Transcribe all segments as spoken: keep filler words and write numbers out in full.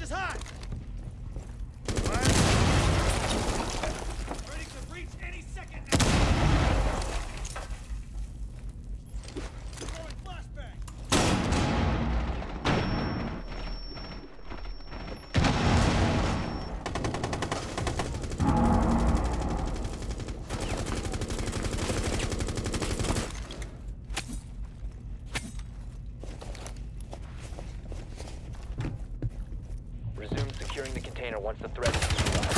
is hot! Ready to reach any second now! Throwing flashbang! Resume securing the container once the threat is neutralized.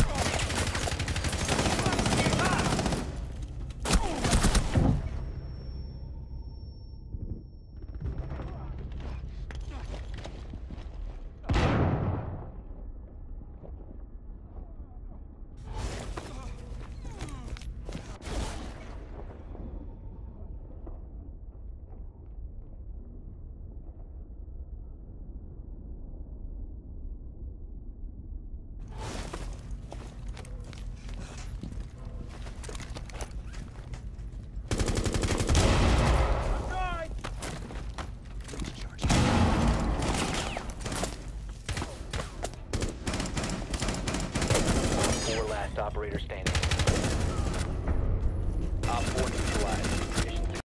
Four last operator standing.